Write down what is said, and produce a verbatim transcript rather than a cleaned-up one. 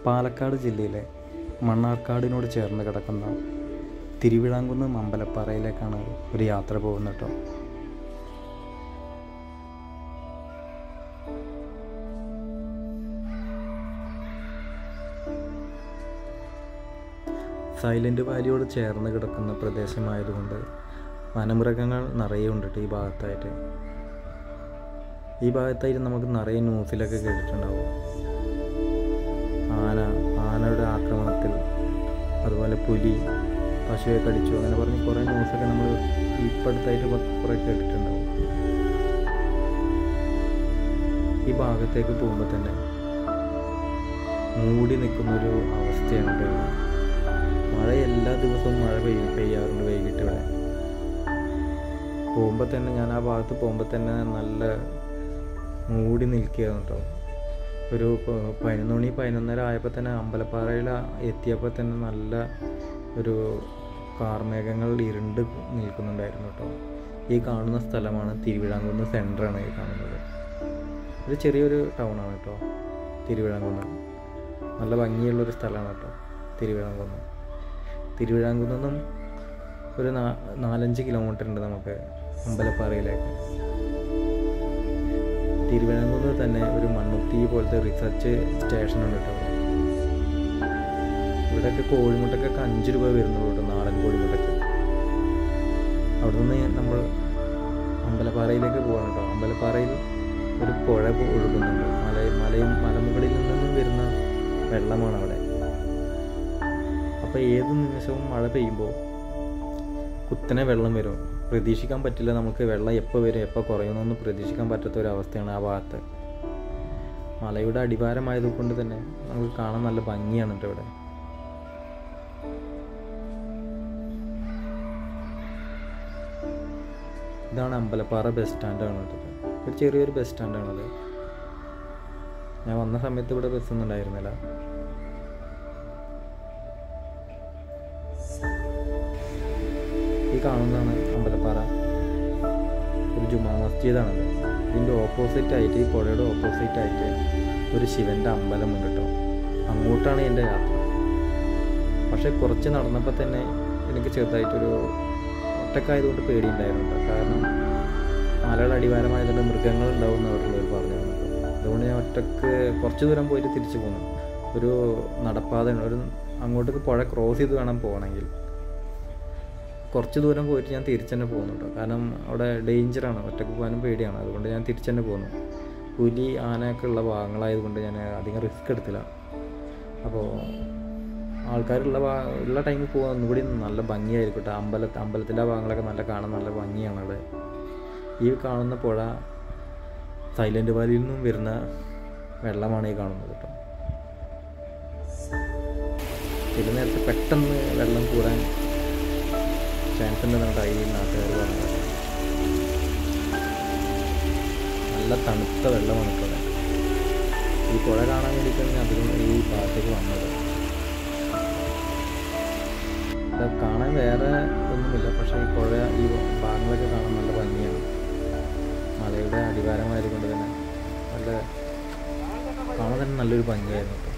പാലക്കാട് ജില്ലയിലെ മണ്ണാർക്കാടിനോട് ചേർന്ന് കിടക്കുന്ന തിരുവിഴാംകുന്ന് അമ്പലപ്പാറയിലേക്കാണ് ഒരു യാത്ര പോകുന്നത് കേട്ടോ. സൈലൻ്റ് വാലിയോട് ചേർന്ന് കിടക്കുന്ന പ്രദേശമായതുകൊണ്ട് വനമൃഗങ്ങൾ നിറയെ ഉണ്ട് ഈ ഭാഗത്തായിട്ട്. ഈ ഭാഗത്തായിട്ട് നമുക്ക് നിറയെ ന്യൂസിലൊക്കെ കേട്ടിട്ടുണ്ടാവും. ആന ആനയുടെ ആക്രമണത്തിൽ, അതുപോലെ പുലി പശുവെ കടിച്ചു, അങ്ങനെ പറഞ്ഞ് കുറേ ന്യൂസൊക്കെ നമ്മൾ ഇപ്പോഴത്തായിട്ട് കുറേ കേട്ടിട്ടുണ്ടാവും. ഈ ഭാഗത്തേക്ക് പോകുമ്പോൾ തന്നെ മൂടി നിൽക്കുന്നൊരു അവസ്ഥയാണ്. മഴ എല്ലാ ദിവസവും മഴ പെയ്യും പെയ്യാറുണ്ട് വൈകിട്ട് ഇവിടെ. പോകുമ്പോൾ തന്നെ ഞാൻ ആ ഭാഗത്ത് പോകുമ്പോൾ തന്നെ നല്ല മൂടി നിൽക്കുകയാണ് കേട്ടോ. ഒരു പതിനൊന്ന് മണി പതിനൊന്നര ആയപ്പോൾ തന്നെ അമ്പലപ്പാറയിൽ എത്തിയപ്പോൾ തന്നെ നല്ല ഒരു കാർമേഘങ്ങൾ ഇരുണ്ട് നിൽക്കുന്നുണ്ടായിരുന്നു കേട്ടോ. ഈ കാണുന്ന സ്ഥലമാണ് തിരുവിഴാംകുന്ന് സെൻറ്ററാണ് ഈ കാണുന്നത്. ഒരു ചെറിയൊരു ടൗണാണ് കേട്ടോ തിരുവിഴാംകുന്ന്. നല്ല ഭംഗിയുള്ളൊരു സ്ഥലമാണ് കേട്ടോ തിരുവിഴാംകുന്ന്. തിരുവിഴാംകുന്നും ഒരു നാ നാലഞ്ച് കിലോമീറ്റർ ഉണ്ട് നമുക്ക് അമ്പലപ്പാറയിലേക്ക്. തിരുവിഴാംകുന്ന് തന്നെ ഒരു മണ്ണുത്തി പോലത്തെ റിസർച്ച് സ്റ്റേഷനുണ്ട് കേട്ടോ. ഇവിടെയൊക്കെ കോഴിമുട്ടക്കൊക്കെ അഞ്ച് രൂപ വരുന്നുള്ളൂ കേട്ടോ, നാടൻ കോഴിമുട്ടക്ക്. അവിടെ നിന്ന് നമ്മൾ അമ്പലപ്പാറയിലേക്ക് പോകാൻ കേട്ടോ. അമ്പലപ്പാറയിൽ ഒരു പുഴ ഒഴുകുന്നുണ്ട്. മല മലയും മലമുകളിൽ നിന്നും വരുന്ന വെള്ളമാണ് അവിടെ. അപ്പോൾ ഏത് നിമിഷവും മഴ പെയ്യുമ്പോൾ കുത്തനെ വെള്ളം വരും. പ്രതീക്ഷിക്കാൻ പറ്റില്ല നമുക്ക് വെള്ളം എപ്പോൾ വരും എപ്പോൾ കുറയുമെന്നൊന്നും പ്രതീക്ഷിക്കാൻ പറ്റാത്ത ഒരു അവസ്ഥയാണ് ആ ഭാഗത്ത്. മലയുടെ അടിവാരമായതുകൊണ്ട് തന്നെ നമുക്ക് കാണാൻ നല്ല ഭംഗിയാണ് കേട്ടോ ഇവിടെ. ഇതാണ് അമ്പലപ്പാറ ബസ് സ്റ്റാൻഡാണ് കേട്ടോ. ഒരു ചെറിയൊരു ബസ് സ്റ്റാൻഡാണത്. ഞാൻ വന്ന സമയത്ത് ഇവിടെ ബസ്സൊന്നും ഉണ്ടായിരുന്നില്ല. ഈ കാണുന്നതാണ് അമ്പലപ്പാറ. ഒരു ജുമാ മസ്ജിദാണത്. ഇതിൻ്റെ ഓപ്പോസിറ്റായിട്ട്, ഈ പുഴയുടെ ഓപ്പോസിറ്റായിട്ട് ഒരു ശിവൻ്റെ അമ്പലമുണ്ട് കേട്ടോ. അങ്ങോട്ടാണ് എൻ്റെ യാത്ര. പക്ഷേ കുറച്ച് നടന്നപ്പോൾ തന്നെ എനിക്ക് ചെറുതായിട്ടൊരു ഒറ്റക്കായതുകൊണ്ട് പേടിയുണ്ടായിരുന്നു കേട്ടോ. കാരണം മലയുടെ അടിവാരമായതുകൊണ്ട് മൃഗങ്ങൾ ഉണ്ടാവും എന്ന് അവരുള്ളവർ പറഞ്ഞു കേട്ടോ. അതുകൊണ്ട് ഞാൻ ഒറ്റക്ക് കുറച്ച് ദൂരം പോയിട്ട് തിരിച്ചു പോന്നു. ഒരു നടപ്പാതയാണ്. ഒരു അങ്ങോട്ടേക്ക് പുഴ ക്രോസ് ചെയ്ത് വേണം പോകണമെങ്കിൽ. കുറച്ച് ദൂരം പോയിട്ട് ഞാൻ തിരിച്ചു തന്നെ പോകുന്നു കേട്ടോ. കാരണം അവിടെ ഡേഞ്ചറാണ്, ഒറ്റക്ക് പോകാനും പേടിയാണ്. അതുകൊണ്ട് ഞാൻ തിരിച്ചു തന്നെ പോകുന്നു. പുലി ആനയൊക്കെ ഉള്ള ഭാഗങ്ങളായതുകൊണ്ട് ഞാൻ അധികം റിസ്ക് എടുത്തില്ല. അപ്പോൾ ആൾക്കാരുള്ള ഭാ ഉള്ള ടൈമിൽ പോകാൻ ഒന്നുകൂടി നല്ല ഭംഗിയായിരിക്കും കേട്ടോ. അമ്പല അമ്പലത്തിൻ്റെ ആ ഭാഗങ്ങളൊക്കെ നല്ല കാണാൻ നല്ല ഭംഗിയാണ് അവിടെ. ഈ കാണുന്ന പുഴ സൈലൻ്റ് വാലിയിൽ നിന്നും വരുന്ന വെള്ളമാണ് ഈ കാണുന്നത് കേട്ടോ. ചില നേരത്തെ പെട്ടെന്ന് വെള്ളം കൂടാൻ ചാൻസ് ഉണ്ടെന്നാണ് ഈ നാട്ടുകാർ പറഞ്ഞത്. നല്ല തണുത്ത വെള്ളമാണ് ഇപ്പോൾ. ഈ പുഴ കാണാൻ വേണ്ടിയിട്ടാണ് അധികം ഈ ഭാഗത്തേക്ക് വന്നത്. ഇത് കാണാൻ വേറെ ഒന്നുമില്ല, പക്ഷേ ഈ പുഴ ഈ ഭാഗങ്ങളൊക്കെ കാണാൻ നല്ല ഭംഗിയാണ്. മലയുടെ അടിവാരമായതുകൊണ്ട് തന്നെ നല്ല കാണാൻ തന്നെ നല്ലൊരു ഭംഗിയായിരുന്നു കേട്ടോ.